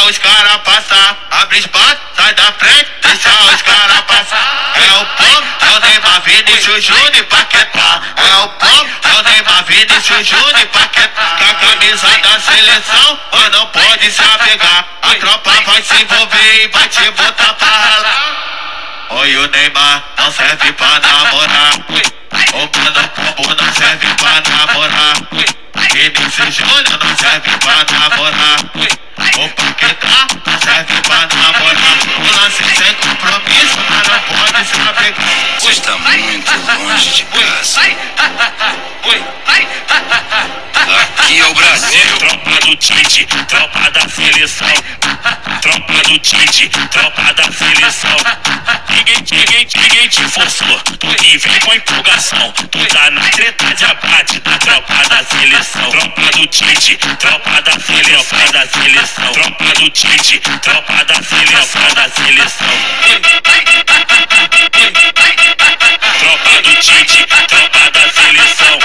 os cara passar. Abre espaço, sai da frente, deixa os cara passar. É o pop, é o Neymar, Vinícius Júnior e Paquetá. É o pop, é o Neymar, Vinícius Júnior e Paquetá. Com a camisa da seleção, mas não pode se apegar. A tropa vai se envolver e vai te botar pra ralar. Oi, o Neymar não serve pra namorar. O mano Pombo não serve pra namorar. Vinícius Júnior não serve pra namorar. O Paquetá não serve pra namorar. O lance sem compromisso, mas não pode se apegar. Você está muito longe de casa. Aqui é o Brasil. Tropa do Tite, tropa da seleção. Tropa do Tite, tropa da seleção. Ninguém te forçou, tu que vem com empolgação. Tu tá na treta de abate da tropa da seleção. Tropa do Tite, tropa da seleção, da seleção. Tropa do Tite, tropa da seleção, da seleção. Tropa do Tite, tropa da seleção.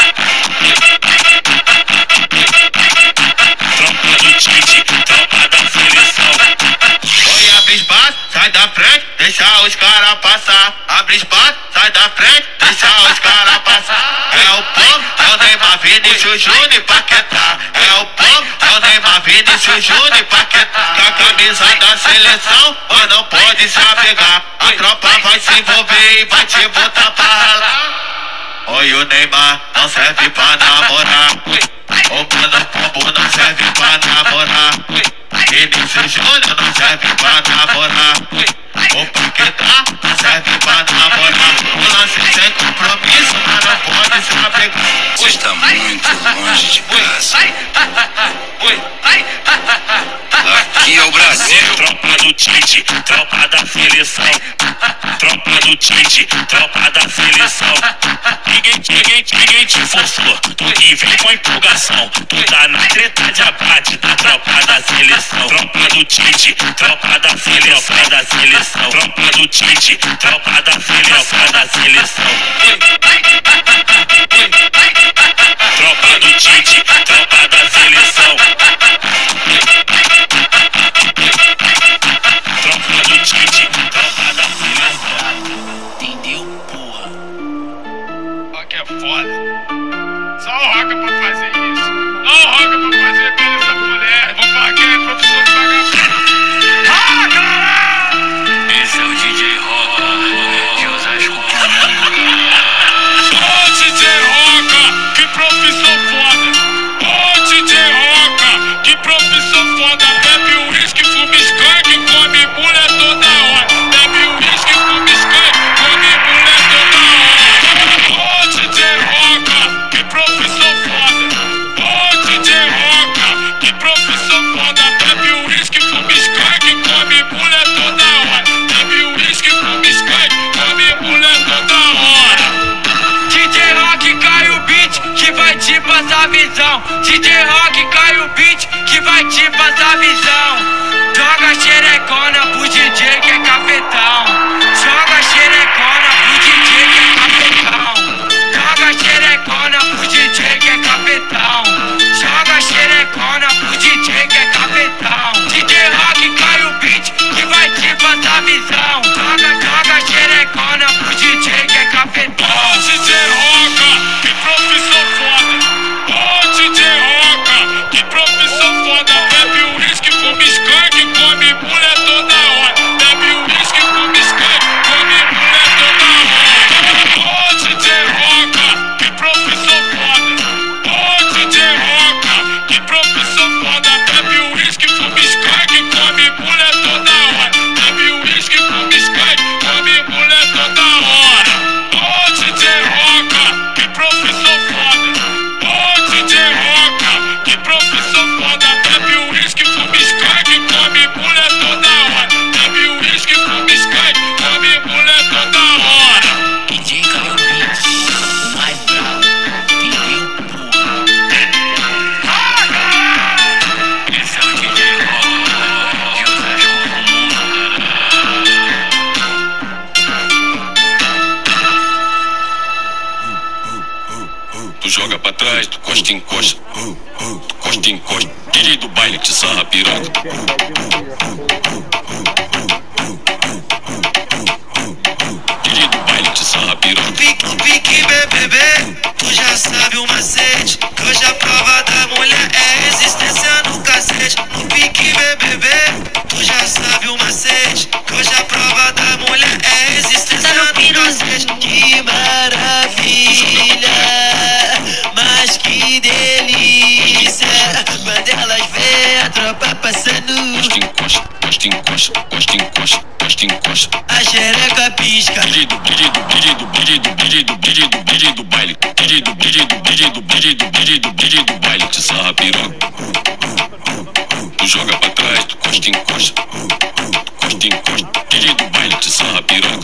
Tropa do Tite, tropa da seleção. Oi, abre espaço, sai da frente, deixa os cara passar. Abre espaço, sai da frente, deixa os cara passar. É o pop, é o Neymar, Vinícius Júnior e Paquetá. É o pop, é o Neymar, Vinícius Júnior e Paquetá. Com a camisa da seleção, mas não pode se apegar. A tropa vai se envolver e vai te botar pra ralar. Oi, o Neymar não serve pra namorar. O mano Pombo não serve pra namorar. Vinícius Júnior não serve pra namorar. O Paquetá não serve pra namorar. O lance sem compromisso, mas não pode se apegar. Você está muito longe de casa. Aqui é o Brasil. Tropa do Tite, tropa da seleção. Tropa do Tite, tropa da seleção. Ninguém te forçou, tu que vem com empolgação. Tu tá na treta de abate da tropa da seleção. Tropa do Tite, tropa da seleção, da seleção. Tropa do Tite, tropa da seleção, da seleção. Tropa do Tite, tropa da seleção. Tropa do Tite, tropa da seleção. Entendeu, porra? Rock é foda. Só o Rock pra fazer isso. Só o Rock pra fazer bem essa mulher. Vou falar que ele é professor de vagabundo. Esse é o DJ Roca de Osasco. Ô DJ Roca, que profissão foda. Ô DJ Roca, que profissão foda. Bebe uísque, fuma skunk, come mulher toda hora. Bebe uísque, fuma skunk, come mulher toda hora. Ô DJ Roca, que profissão foda. Ô DJ Roca, que profissão foda. Bebe uísque, fuma skunk, come mulher toda hora. Bebe uísque, fuma skunk, come mulher toda hora. DJ Rock cai o beat que vai te passar visão. DJ Rock cai o beat que vai te passar visão. Joga xerecona pro DJ que é cafetão. Joga xerecona pro DJ que é cafetão. Joga xerecona pro DJ que é cafetão. Joga xerecona pro DJ que é cafetão. DJ Rock cai o beat que vai te passar visão. Joga xerecona pro DJ que é cafetão. Ô DJ Roca, que profissão foda. Ô DJ Roca, que profissão foda. Bebe uísque, fuma skunk, come mulher toda hora. Bebe uísque, fuma skunk, come mulher toda hora. Ô DJ Roca, que profissão foda. Ô DJ Roca, que profissão foda. Bebe uísque, fuma skunk, come mulher toda hora. Bebe uísque, fuma skunk, come mulher toda hora. Ô DJ Roca, que profissão foda. Ô DJ Roca, que profissão foda. Bebe uísque, fuma skunk, come mulher toda hora. Bebe uísque, fuma skunk, come mulher toda hora. DJ caiu beat, mais bravo. Entendeu, porra? Esse é o DJ Roca de Osasco. Tu joga pra trás, tu costa em costa, tu costa em costa. DJ do baile te sarra piroca. DJ do baile te sarra piroca. Pique BBB, tu já sabe o macete. Que hoje a prova da mulher é resistência no cacete. No pique BBB, tu já sabe o macete. Que hoje a prova da mulher é resistência no cacete. Que maravilha, mas que delícia. Quando elas vê a tropa passando, Encosta, encosta, encosta, encosta, encosta, encosta, encosta. a xereca pisca. DJ do baile. DJ do baile te sarra piroca. Tu joga pra trás, tu costa, encosta. Tu costa, encosta. DJ do baile te sarra piroca.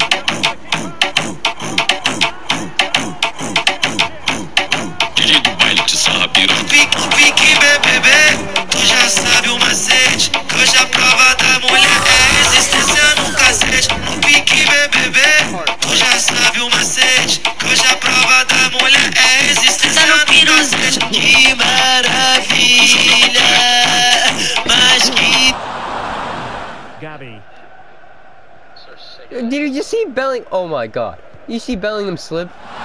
DJ do baile te sarra piroca. Pique BBB, tu já sabe o macete. Que hoje a prova da mulher é resistência no cacete. No pique BBB, tu já sabe o macete. Que hoje a prova da mulher é resistência no cacete. Que maravilha, mas que... Gabby. Did you see Belling? Oh my god. You see Bellingham slip?